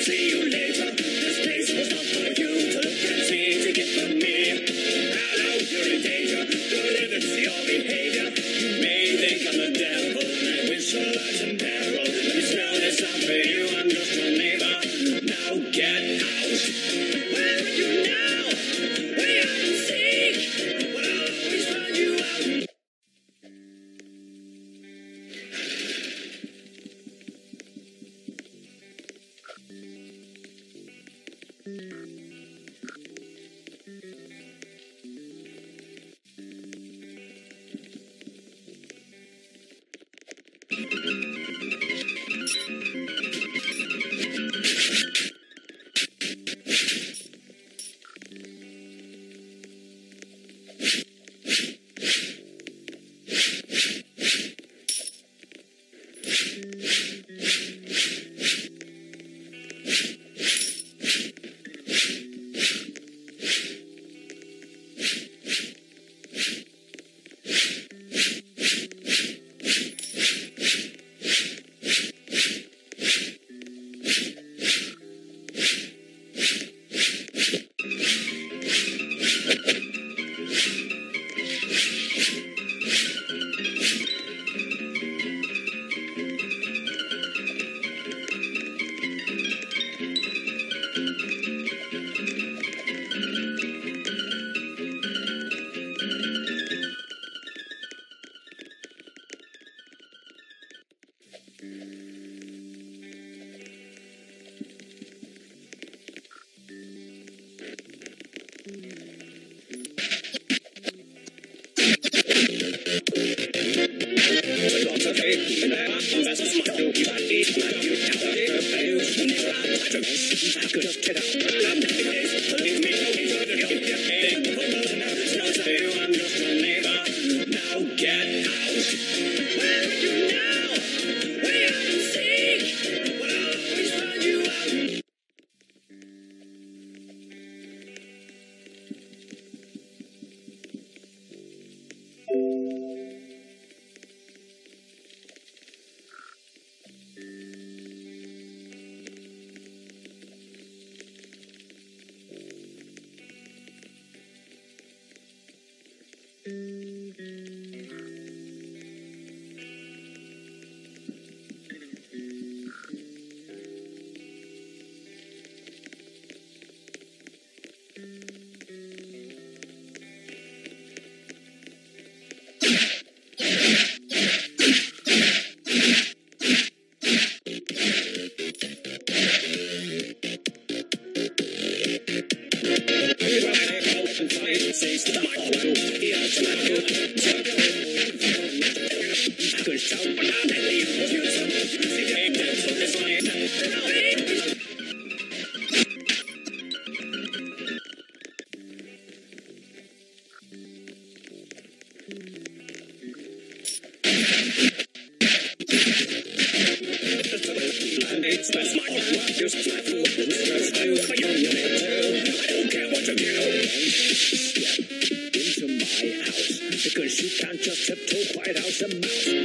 see you later. This place was not for you to look and see, to get from me. Hello, you're in danger. Go live and see your behavior. You may think I'm the devil, and I wish your lives in peril. Let me spell this out for you. I'm just your neighbor. Now get out. Where are you now? Way out and seek. Well, I'll always find you out. Because you can't just tiptoe quite out the mouse.